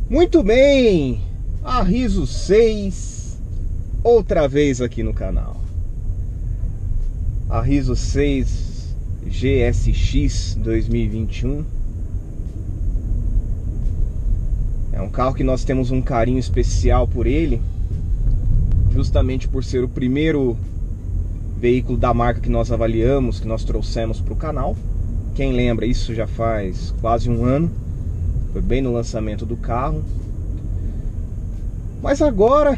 Muito bem, a Riso 6 outra vez aqui no canal. A Riso 6 GSX 2021 é um carro que nós temos um carinho especial por ele, justamente por ser o primeiro veículo da marca que nós avaliamos, que nós trouxemos para o canal. Quem lembra, isso já faz quase um ano. Foi bem no lançamento do carro. Mas agora,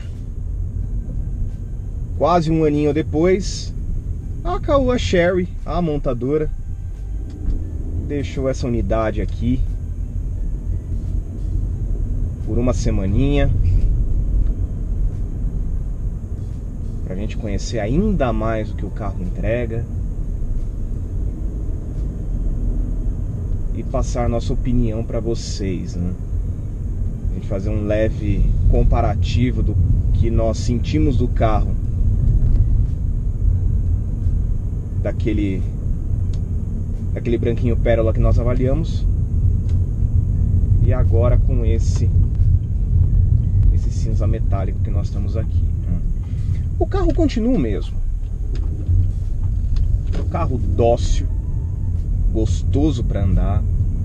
quase um aninho depois, a Caoa Chery, a montadora, deixou essa unidade aqui por uma semaninha, pra gente conhecer ainda mais o que o carro entrega e passar nossa opinião para vocês, né? A gente fazer um leve comparativo do que nós sentimos do carro, daquele branquinho pérola que nós avaliamos, e agora com esse cinza metálico que nós estamos aqui, né? O carro continua o mesmo, um carro dócil, gostoso para andar.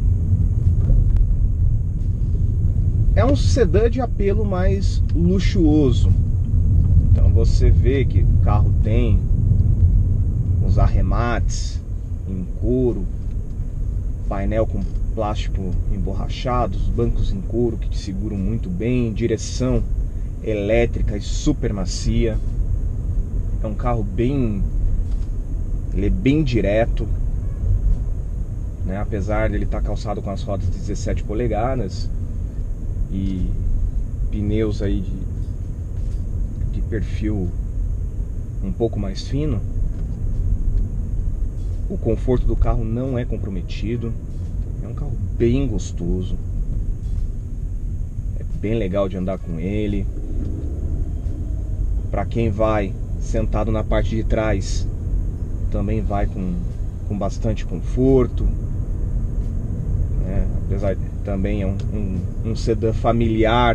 É um sedã de apelo mais luxuoso. Então você vê que o carro tem os arremates em couro, painel com plástico emborrachado, os bancos em couro que te seguram muito bem, direção elétrica e super macia. É um carro ele é bem direto, né? Apesar de ele estar calçado com as rodas de 17 polegadas e pneus aí de perfil um pouco mais fino, o conforto do carro não é comprometido. É um carro bem gostoso, é bem legal de andar com ele. Para quem vai sentado na parte de trás, também vai com bastante conforto, né? Apesar de também é um sedã familiar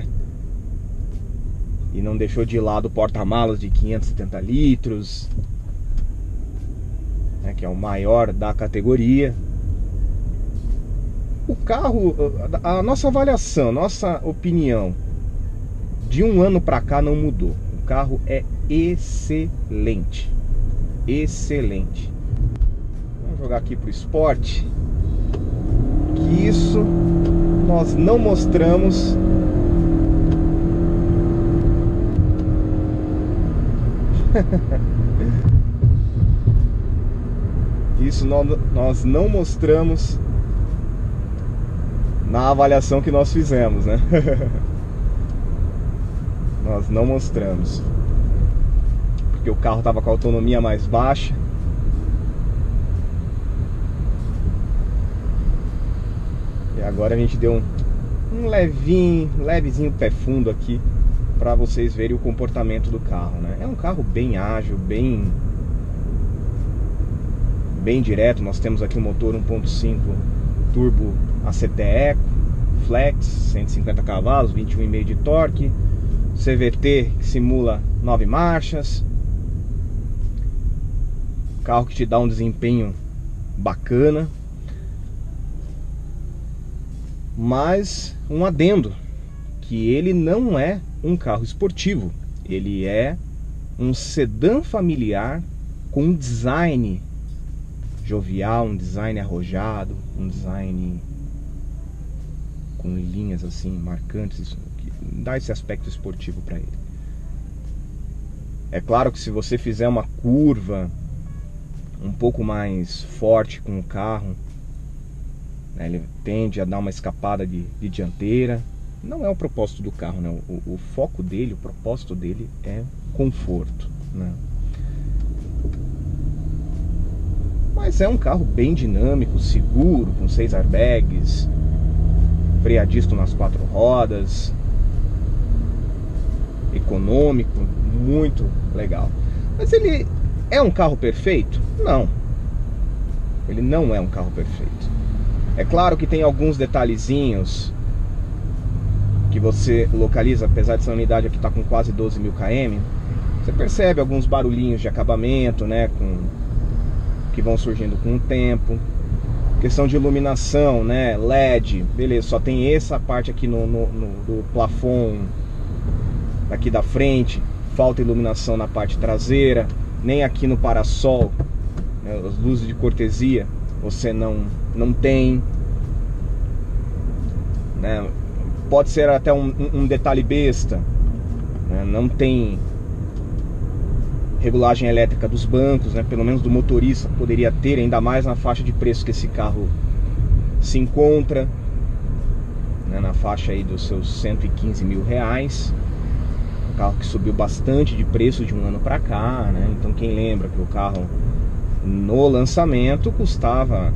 e não deixou de lado o porta-malas de 570 litros, né, que é o maior da categoria. O carro, a nossa avaliação, nossa opinião de um ano para cá não mudou. O carro é excelente, excelente. Vamos jogar aqui pro esporte, que isso nós não mostramos. Isso nós não mostramos na avaliação que nós fizemos, né? Nós não mostramos, porque o carro estava com a autonomia mais baixa. E agora a gente deu um levezinho pé fundo aqui para vocês verem o comportamento do carro, né? É um carro bem ágil, bem direto. Nós temos aqui um motor 1.5 turbo ACT Eco Flex, 150 cavalos, 21,5 de torque, CVT que simula 9 marchas. Carro que te dá um desempenho bacana. Mas um adendo, que ele não é um carro esportivo, ele é um sedã familiar com um design jovial, um design arrojado, um design com linhas assim marcantes, isso que dá esse aspecto esportivo para ele. É claro que se você fizer uma curva um pouco mais forte com o carro, né, ele tende a dar uma escapada de dianteira. Não é o propósito do carro, né? O foco dele, o propósito dele é conforto, né? Mas é um carro bem dinâmico, seguro, com 6 airbags, freadisto nas 4 rodas, econômico, muito legal. Mas ele é um carro perfeito? Não. Ele não é um carro perfeito. É claro que tem alguns detalhezinhos que você localiza, apesar de essa unidade aqui estar com quase 12 mil km, você percebe alguns barulhinhos de acabamento, né, que vão surgindo com o tempo. Questão de iluminação, né, LED, beleza, só tem essa parte aqui do plafond aqui da frente, falta iluminação na parte traseira, nem aqui no parasol, né, as luzes de cortesia você não tem, né? Pode ser até um detalhe besta, né? Não tem regulagem elétrica dos bancos, né? Pelo menos do motorista poderia ter, ainda mais na faixa de preço que esse carro se encontra, né? Na faixa aí dos seus 115 mil reais. Um carro que subiu bastante de preço de um ano para cá, né? Então quem lembra que o carro no lançamento custava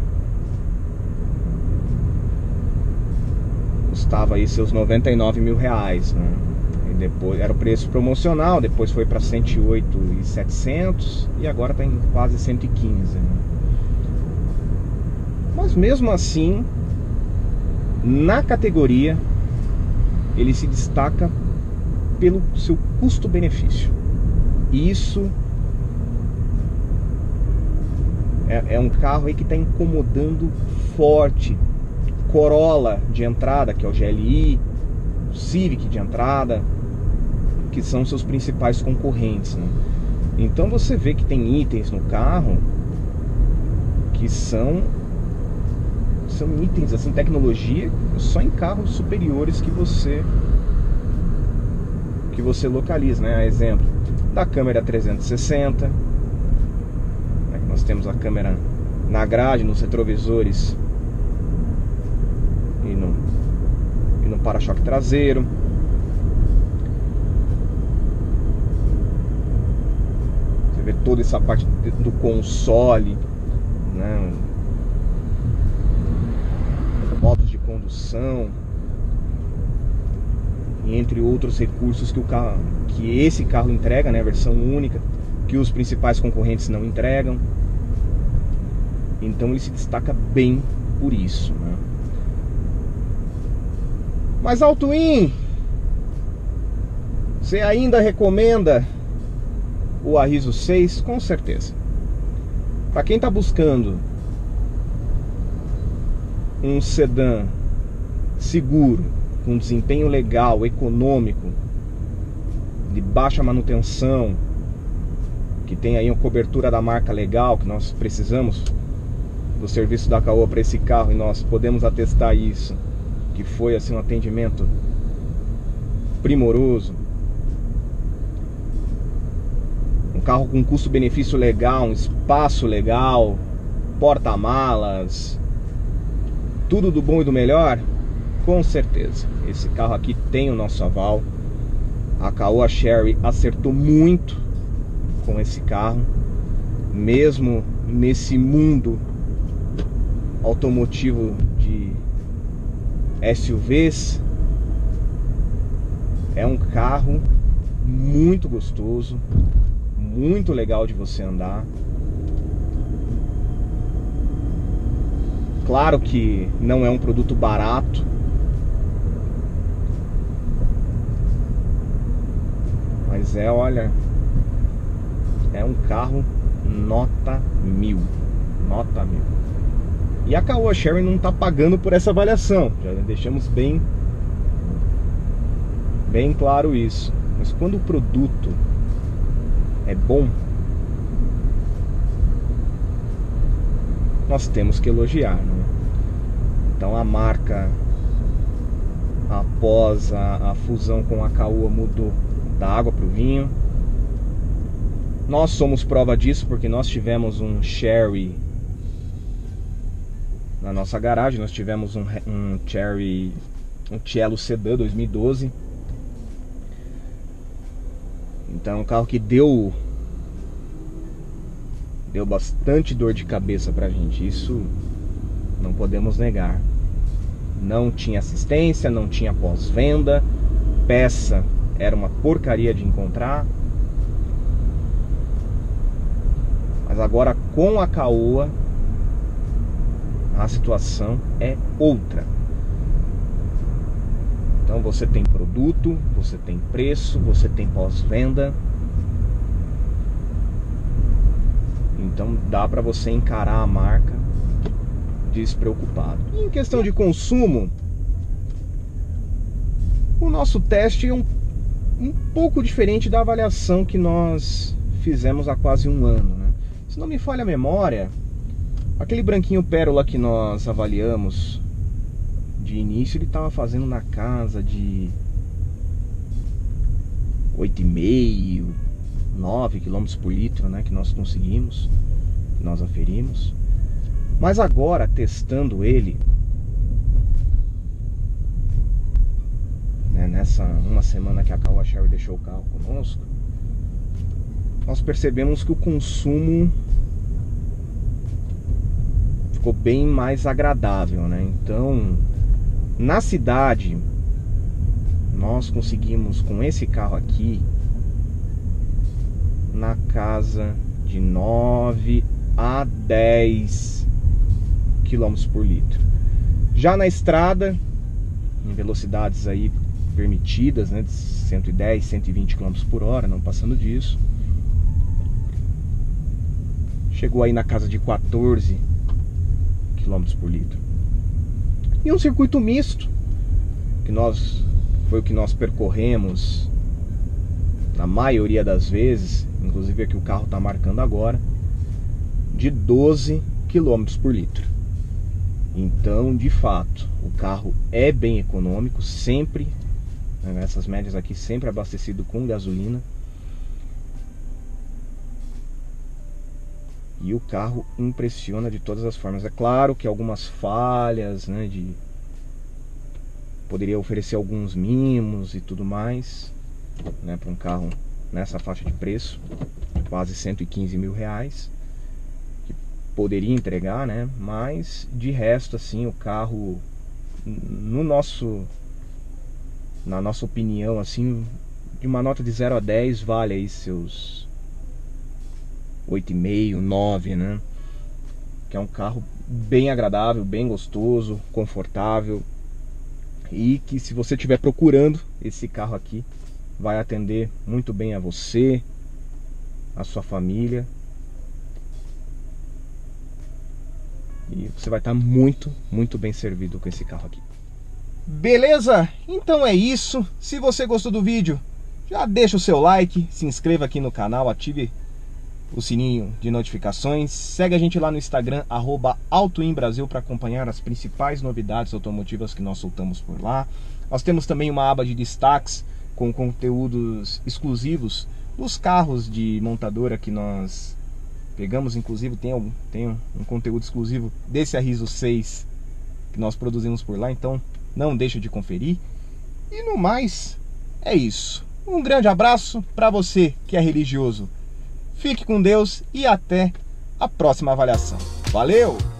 aí seus 99 mil reais, né? E depois era o preço promocional, depois foi para 108.700 e agora está em quase 115, né? Mas mesmo assim, na categoria, ele se destaca pelo seu custo-benefício. Isso é um carro aí que está incomodando forte. Corolla de entrada, que é o GLI, Civic de entrada, que são seus principais concorrentes, né? Então você vê que tem itens no carro que são itens assim, tecnologia só em carros superiores que você localiza, né? A exemplo da câmera 360, né? Nós temos a câmera na grade, nos retrovisores e no para-choque traseiro. Você vê toda essa parte do console, né? Modos de condução, e entre outros recursos que esse carro entrega, né? Versão única, que os principais concorrentes não entregam. Então ele se destaca bem por isso, né? Mas Altuin, você ainda recomenda o Arriso 6? Com certeza. Para quem está buscando um sedã seguro, com desempenho legal, econômico, de baixa manutenção, que tem aí uma cobertura da marca legal, que nós precisamos do serviço da Caoa para esse carro, e nós podemos atestar isso, que foi assim um atendimento primoroso. Um carro com custo-benefício legal, um espaço legal, porta-malas, tudo do bom e do melhor. Com certeza, esse carro aqui tem o nosso aval. A Caoa Chery acertou muito com esse carro, mesmo nesse mundo automotivo de SUVs. É um carro muito gostoso, muito legal de você andar. Claro que não é um produto barato, mas olha, é um carro nota 1000, nota 1000. E a Caoa Chery não está pagando por essa avaliação, já deixamos bem claro isso. Mas quando o produto é bom, nós temos que elogiar, né? Então a marca, após a fusão com a Caoa, mudou da água para o vinho. Nós somos prova disso porque nós tivemos um Chery na nossa garagem. Nós tivemos um Chery, um Cielo Sedã 2012. Então é um carro que deu bastante dor de cabeça pra gente, isso não podemos negar. Não tinha assistência, não tinha pós-venda, peça era uma porcaria de encontrar. Mas agora com a Caoa a situação é outra. Então Então você tem produto, você tem preço, você tem pós-venda. Então dá para você encarar a marca despreocupado. E em questão de consumo, o nosso teste é um pouco diferente da avaliação que nós fizemos há quase um ano, né? Se não me falha a memória, aquele branquinho pérola que nós avaliamos de início, ele estava fazendo na casa de 8,5, 9 km por litro, né, que nós conseguimos, que nós aferimos. Mas agora, testando ele, né, nessa uma semana que a Caoa Chery deixou o carro conosco, nós percebemos que o consumo ficou bem mais agradável, né? Então, na cidade, nós conseguimos com esse carro aqui na casa de 9 a 10 km por litro. Já na estrada, em velocidades aí permitidas, né, de 110, 120 km por hora, não passando disso, chegou aí na casa de 14 km por litro. E um circuito misto, que foi o que nós percorremos na maioria das vezes, inclusive aqui o carro está marcando agora, de 12 km por litro. Então, de fato, o carro é bem econômico, sempre, né, nessas médias aqui, sempre abastecido com gasolina. E o carro impressiona de todas as formas. É claro que algumas falhas, né, poderia oferecer alguns mimos e tudo mais, né, para um carro nessa faixa de preço, de quase 115 mil reais, que poderia entregar, né? Mas de resto, assim, o carro, na nossa opinião, assim, de uma nota de 0 a 10, vale aí seus 8,5, 9, né? Que é um carro bem agradável, bem gostoso, confortável, e que, se você estiver procurando esse carro aqui, vai atender muito bem a você, a sua família, e você vai estar muito, muito bem servido com esse carro aqui. Beleza? Então é isso. Se você gostou do vídeo, já deixa o seu like, se inscreva aqui no canal, ative o sininho de notificações, segue a gente lá no Instagram, @AutoInBrasil, para acompanhar as principais novidades automotivas que nós soltamos por lá. Nós temos também uma aba de destaques com conteúdos exclusivos dos carros de montadora que nós pegamos, inclusive tem um conteúdo exclusivo desse Arriso 6 que nós produzimos por lá, então não deixa de conferir. E no mais, é isso. Um grande abraço para você que é religioso. Fique com Deus e até a próxima avaliação. Valeu!